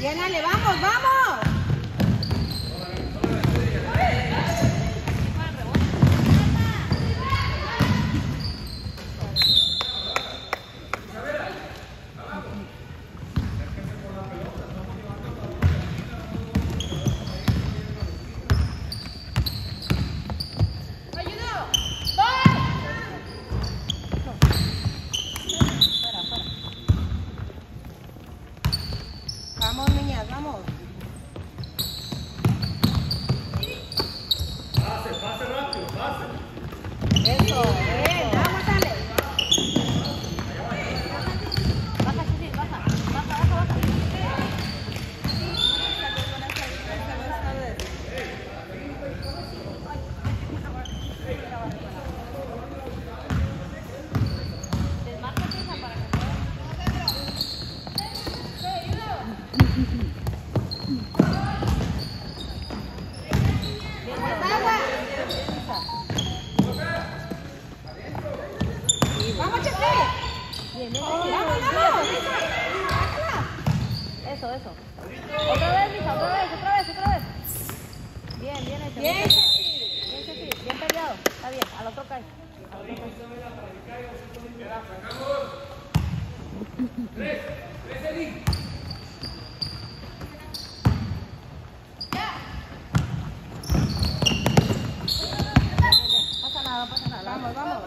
Bien, Ale, vamos, vamos. Vamos, niñas, vamos. Pase rápido, pase. Eso, bien, vamos, Ale. Baja, sí, baja. Desmarca esa para que Vamos, Chefe. Bien, Vamos. Eso. Otra vez, mija, otra vez. Bien hecho. Bien, Chefi, bien peleado. Está bien, al otro cae. No pasa nada. Vamos.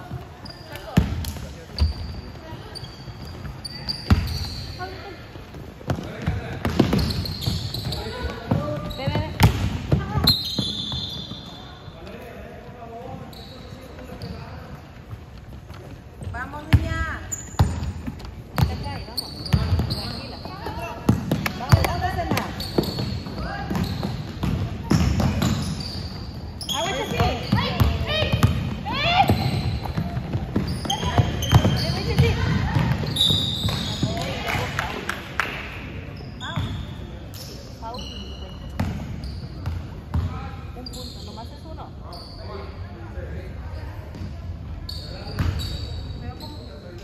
Ve. Vamos, niñas. Vamos. Tranquila. Vamos, Emma. Agua, Chefe. Un punto, nomás es uno.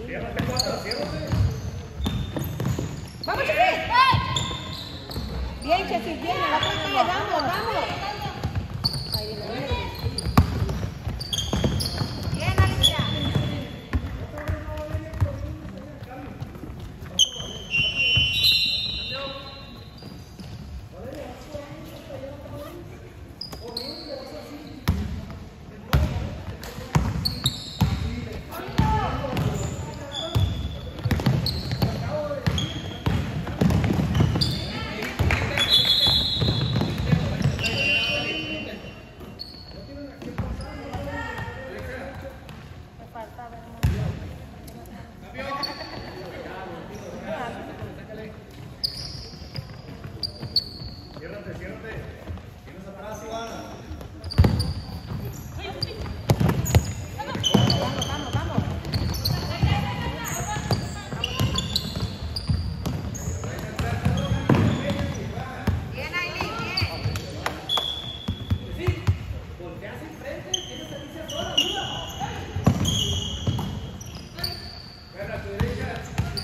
Ciérrate, Cota, ciérrate. ¡Vamos, Chessie! Bien, Chessie, bien. En la pantalla, vamos, vamos. Ahí viene. Bien, Alicia. Me falta ver más. Ciérrate, ciérrate. Tienes atrás, Ivana. Vamos, vamos, vamos. Bien, Aileen, bien. Ven a tu derecha.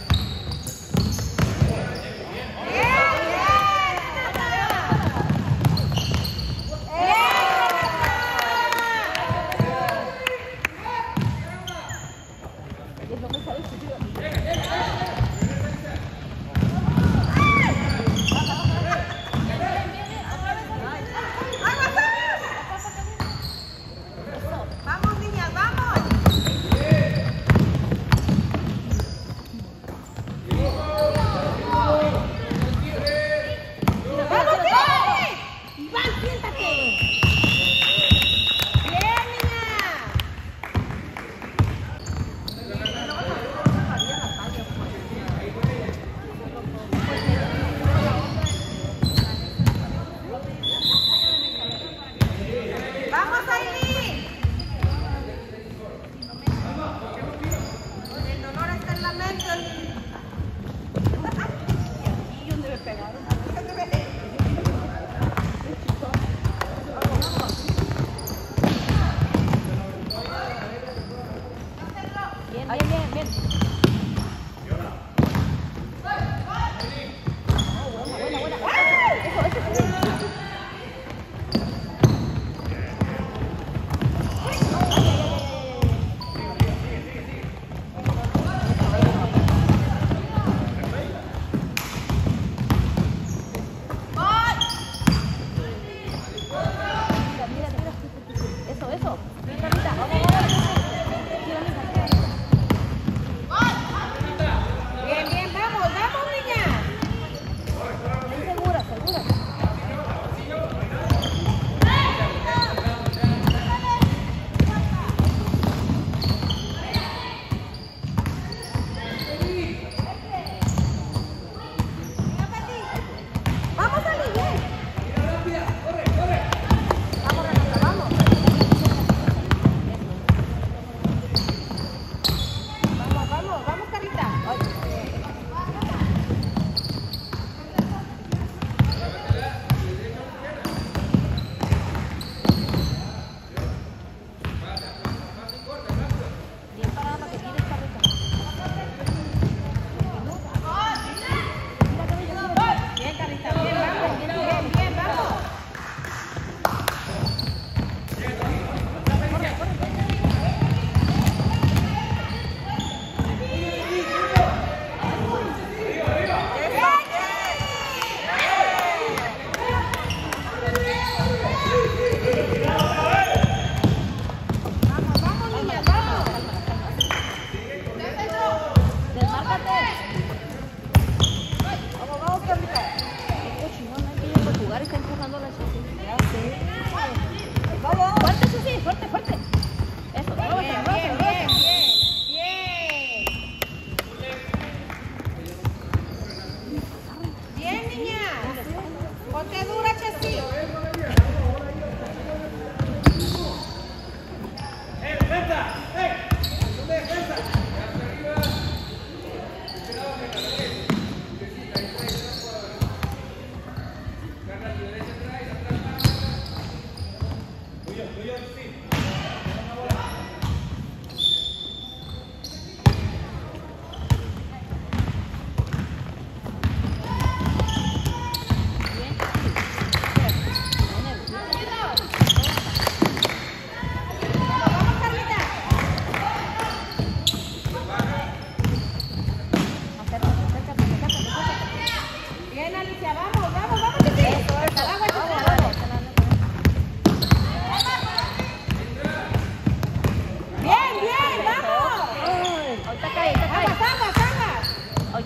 Es lo que sale su tío. Vamos, niñas, vamos. ¡Vamos, Chessie! ¡Iván, siéntate! ¡Bien, niña! ¡Vamos, Aileen! En honor a este lamento. Y donde me pegaron. Bien, bien, bien, bien. Oh, buena, buena, buena. Eso. Mira. Eso. Mira, vamos. Mira, mira.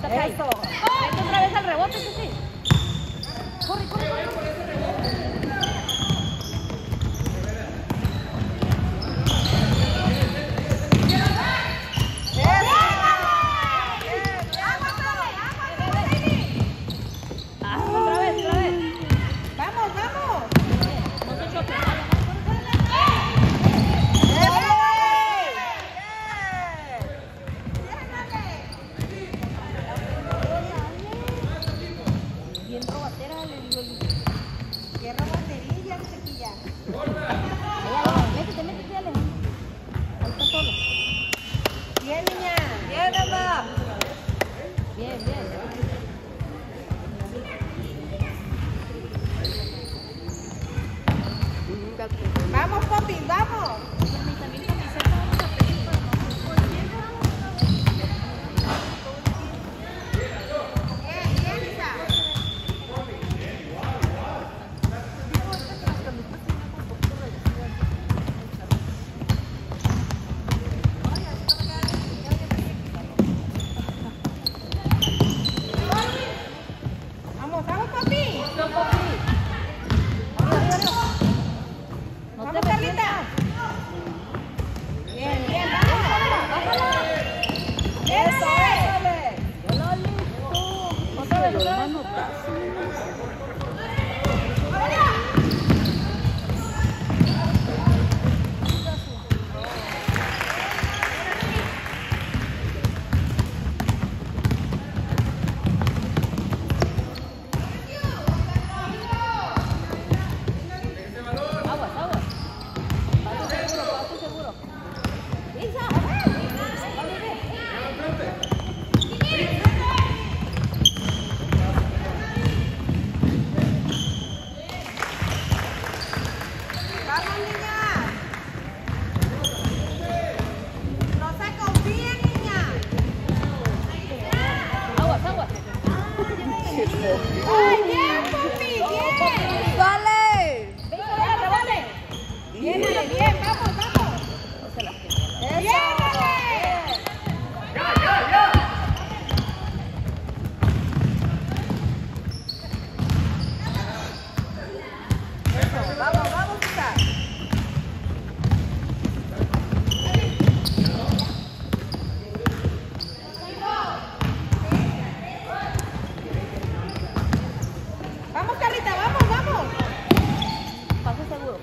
estás ahí. Eso. Vete otra vez al rebote, sí. Corre, corre, corre. Otra vez. Vamos, vamos. No se choque. Bien robatera, le digo yo. Qué robatería, chiquilla. Métete, dale. Ahí está solo. Bien, niña. Bien, Alba. Bien. Vamos, Popi, vamos. También camiseta vamos a pedir para Bien, Isa. Vamos, Popi. No Vamos, te Carlita. Bien, vamos. Eso, listo. Otra vez. Aguas. Paso seguro. Isa, Vamos, niña. No se confíen, niña. Aguas. Ay, bien, Popi, bien. Vale. Bien, vamos. No se lastime. Bien, Vamos, Isa. Vamos, Carlita, vamos. Paso seguro.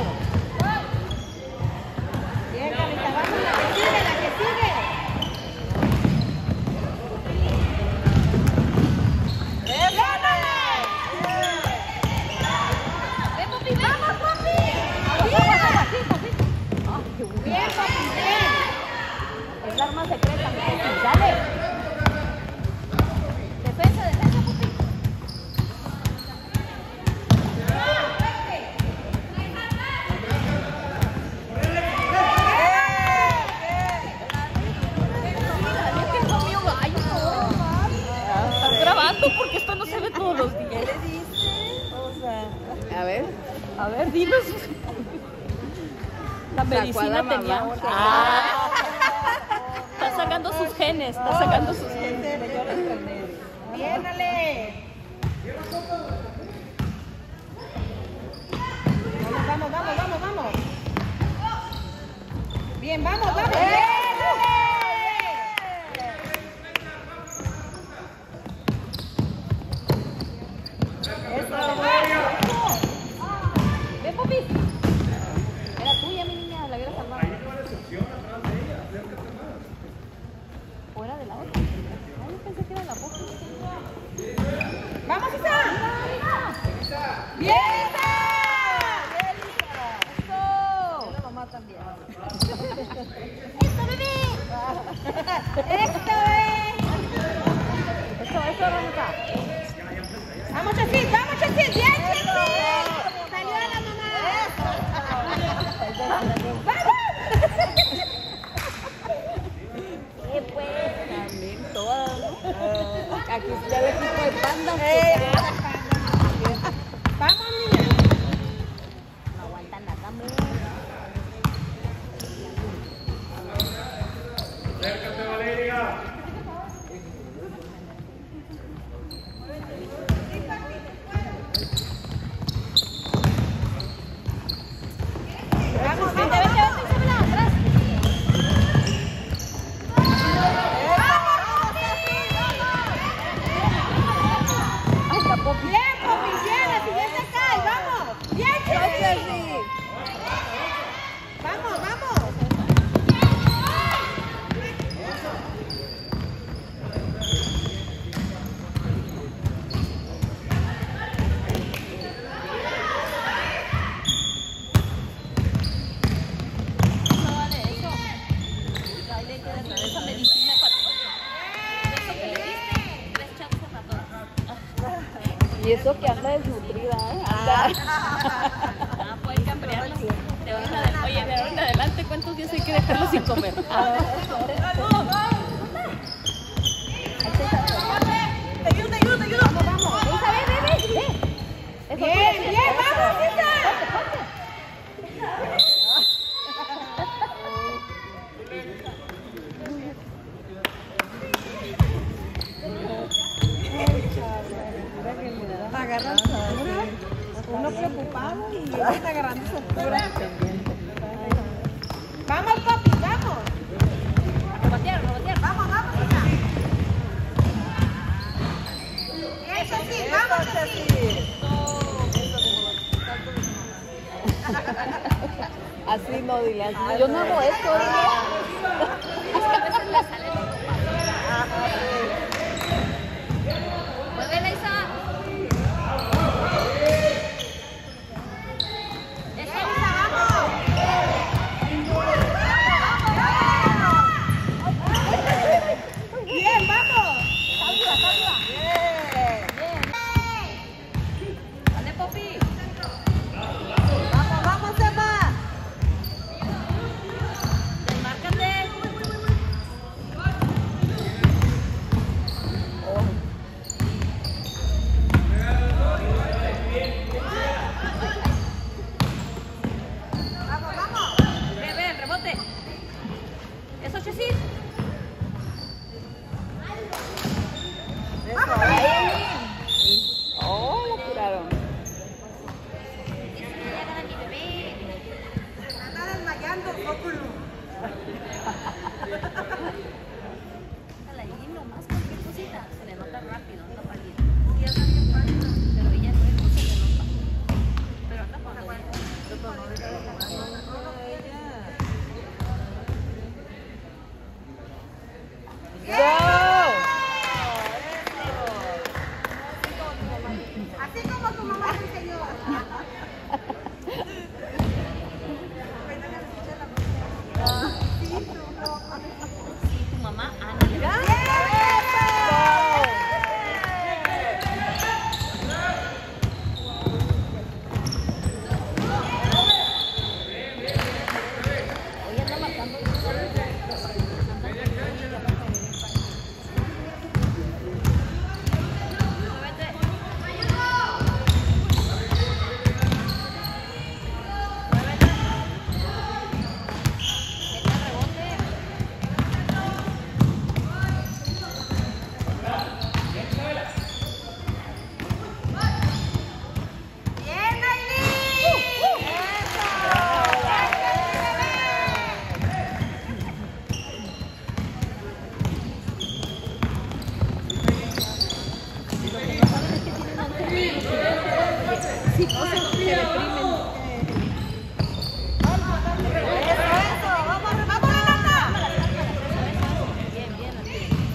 Bien, Carlita, vamos, la que sigue. Ven, Popi, ven. ¡Vamos, Popi! Aguas, sí, Popi. Ay, qué bueno. Bien, Popi, bien. Es la arma secreta, mi Popi. Dale. Defensa, Popi. Es que es lo mío, gallo. Estás grabando porque esto no se ve todos los días. ¿Qué le dices? O sea, A ver, dinos. La medicina tenía. Está sacando sus genes, bien, Ale. Vamos. Bien, vamos. Ven, Popi. Era tuya, mi niña, la hubiera salvado. ¿O era de la otra? Ay, yo pensé que era la Popi. ¡Vamos, Isa! ¡Bien, Isa! ¡Eso! La mamá también. ¡Esto, bebé! ¡Esto Eso, Rebeca. Vamos, Chesín, bien, Chesín. Salió la mamá. ¡Vamos! ¿Qué pues? También todas, ¿no? Aquí está el equipo de panda. Vamos, niña. No aguantan la cama. Acércate, Valeria. Y eso que anda desnutrida, ¿eh? Anda. Ah, pueden cambiarlo. Oye, de ahora en adelante, ¿cuántos días hay que dejarlo sin comer? Te ayudo. Vamos. Isa, ve. Bien, vamos, Isa. Agarran altura, uno preocupado y ella está agarrando su altura. Vamos, papi, vamos. A robatear. Vamos, hija. Eso sí, vamos, Ceci. Así no, dile así. Yo no hago esto, dile. Es que a veces le sale lo muévela, Isa. Bien, vamos. Saluda. Bien. Dale, Popi. Vamos, Emma. Desmárcate. Vamos. Ve, el rebote. Eso, Chesil. Oh, lo curaron. Anda desmayando, óculo. La Lili nomás cualquier cosita se le nota rápido, anda pálida. Y anda bien pálida, pero ella no es se le nota. Pero anda cuando Así como tu mamá te enseñó. sí, tu mamá, Ana. Oye, anda marcando. Bien, Nailí. Si no se deprimen. Eso. Vamos, Renata. Bien, bien, así.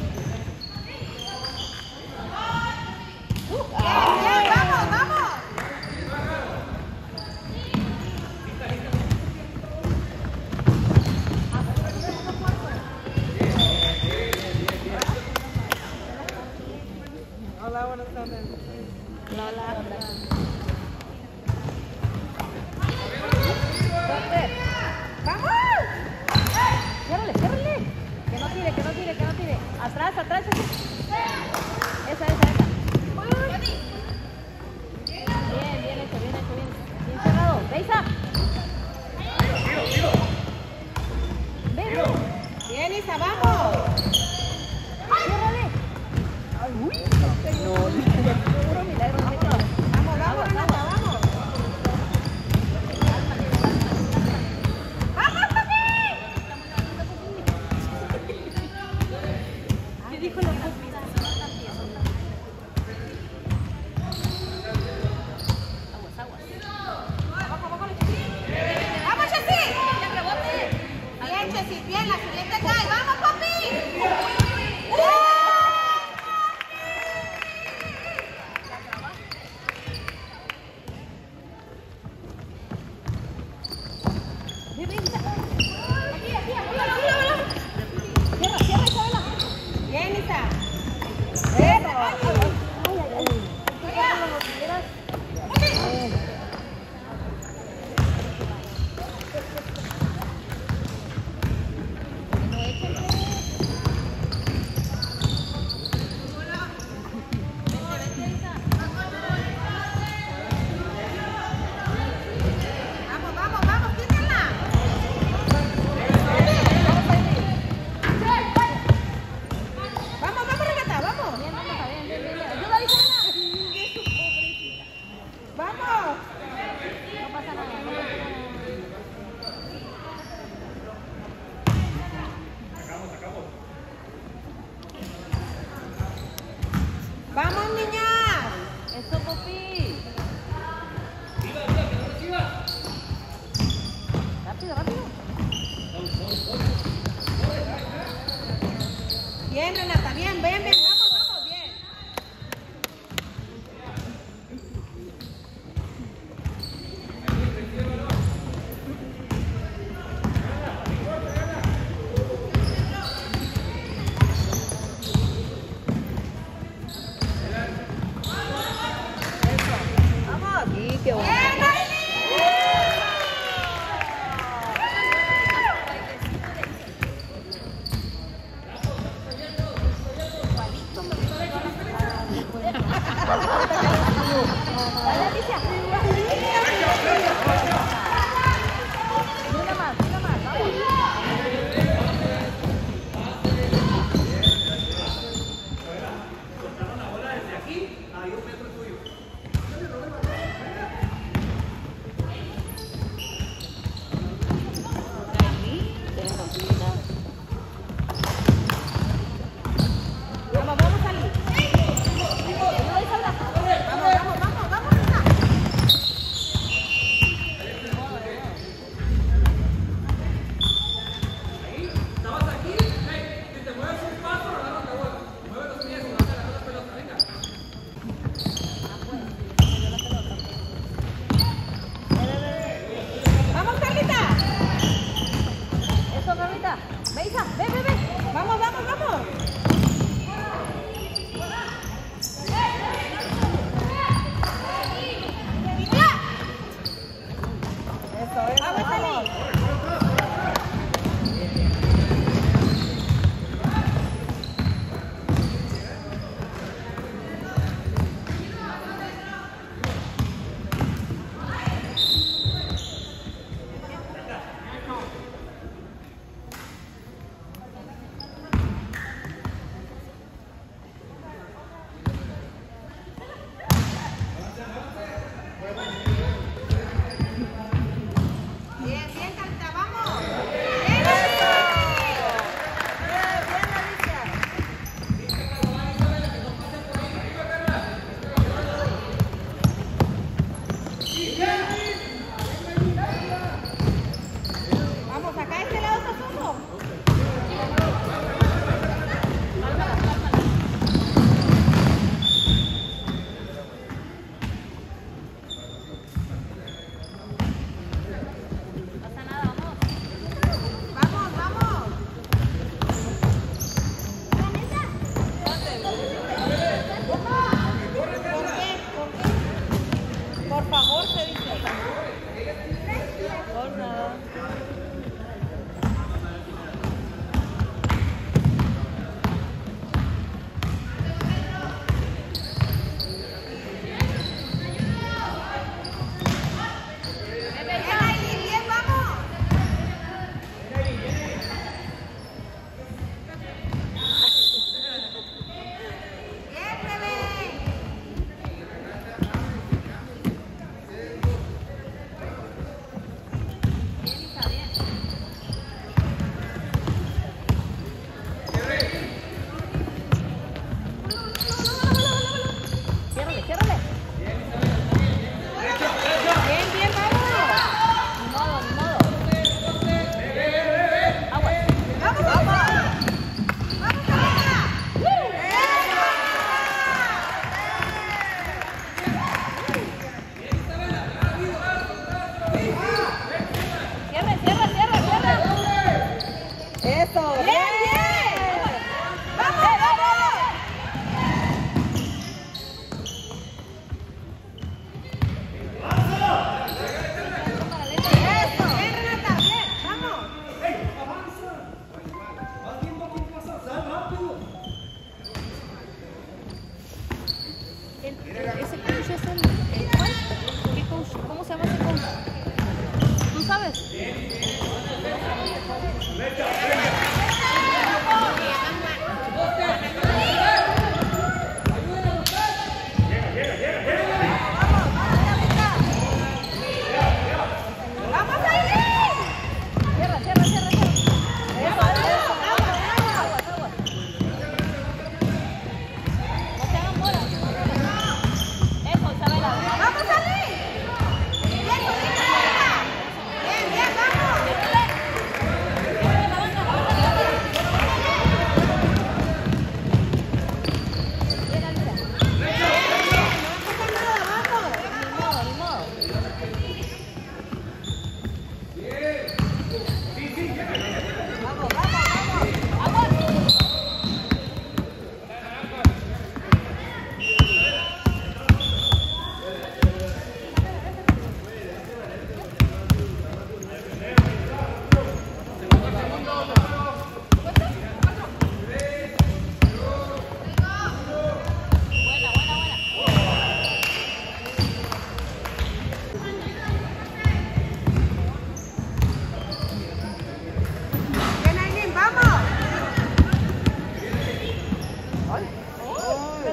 Bien, vamos. Hola, buenas tardes. Hola. ¡Vamos! Ciérrale. Que no tire. Atrás. Esa. Bien hecho. Bien cerrado. Beisa. Ven. Bien, Isa, vamos. Ciérrale. Ay, uy. No. Puro milagro. Vamos, Renata, vamos. ¡Vamos, papi! ¿Qué dijo la Popi? ¡Vamos, Chessy! Bien, Chessy, bien, la siguiente cae. ¡Vamos, papi! Bien, Isa. ¡Vamos, niñas! Eso, Popi. Rápido, rápido. Bien, Renata, bien, bien, bien. Vamos, vamos, bien. Vamos. Sí, qué bueno.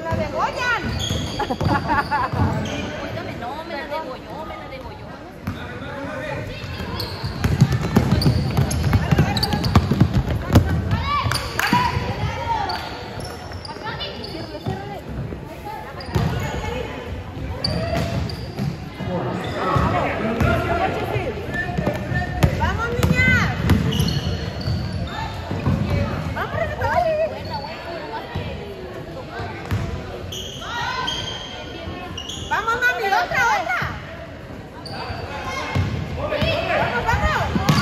la degollan. Cuéntame, no, me la debo yo. Vamos, niñas. Vamos, Rebeca. Vamos, mami, otra. Vamos.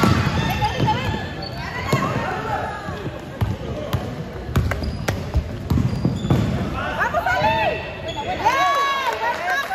Vamos, Ali. Bien, buen pase,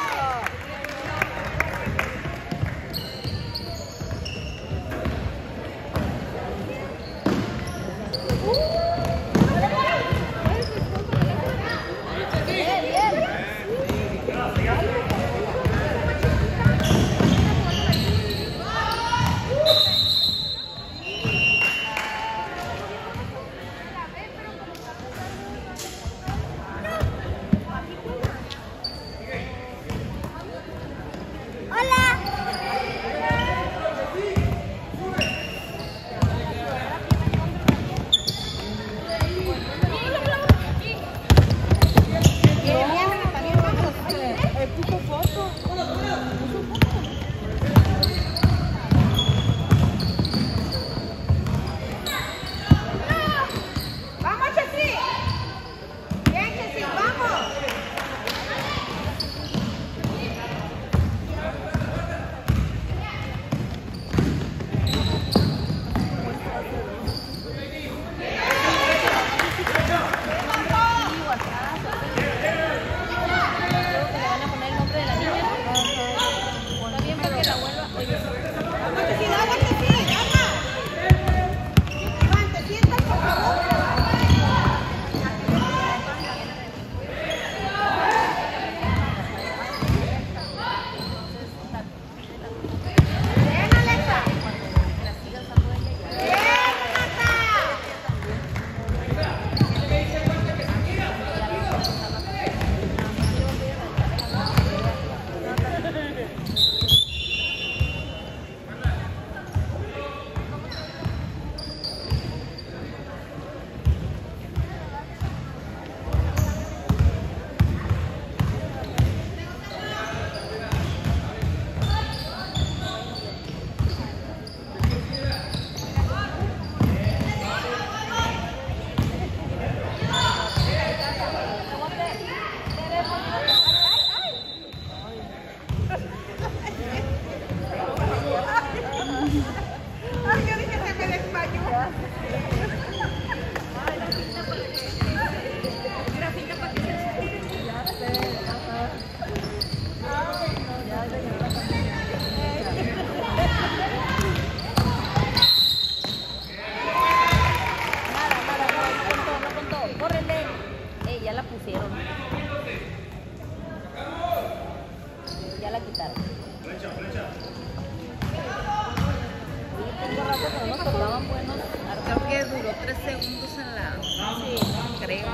Creo que duró 3 segundos en la... Sí, creo.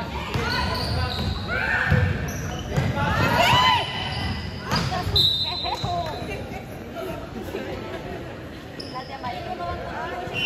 Las de amarillo no van contigo.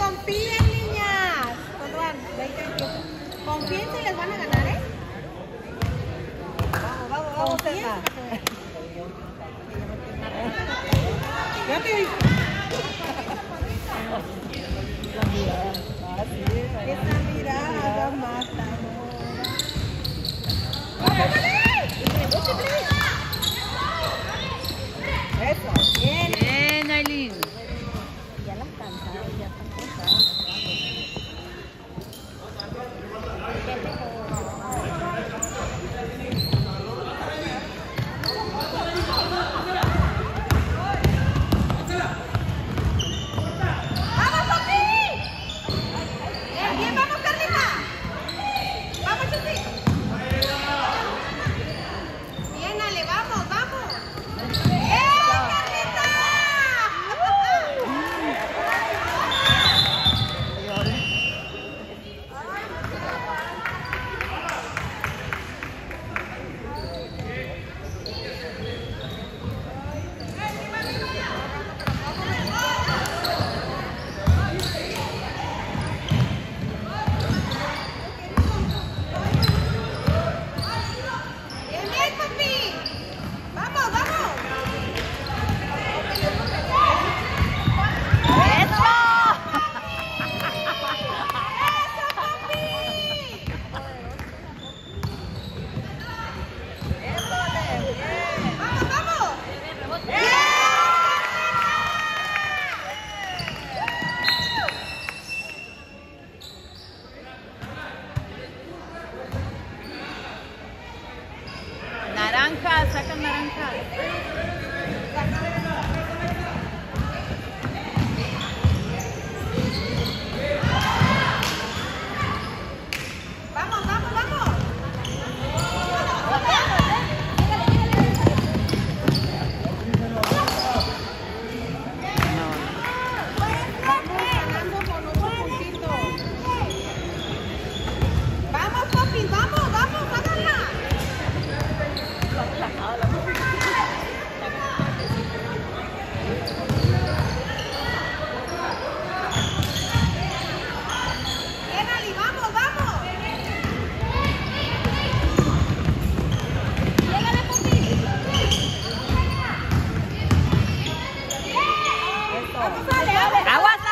confíen, niñas. ¿Cuándo van? 20, 28. Confíen si les van a ganar, ¿eh? Vamos, Confíen. Emma. Ya te vi. Esa mirada mata. Eso, bien. Bien, Aileen. Ya las cansaron, ya están cansadas. ¡Vamos, papi! Bien, bien, vamos, Carlita. Vamos, Chuti. Bien, Ale, vamos, vamos. Carlita! Bien, bien, papi. Vamos, vamos. ¡Eso! ¡Eso, papi! ¡Vamos, vamos! Naranja, sacan naranja. ¡Vamos, vamos, vamos! Vamos ganando con 8 puntitos. ¡Vamos, papi! ¡Vamos, vamos! ¡Háganla! Bien, Ali, vamos, vamos. Llégale, papi. Vamos, Ale, Ale. ¡Aguas!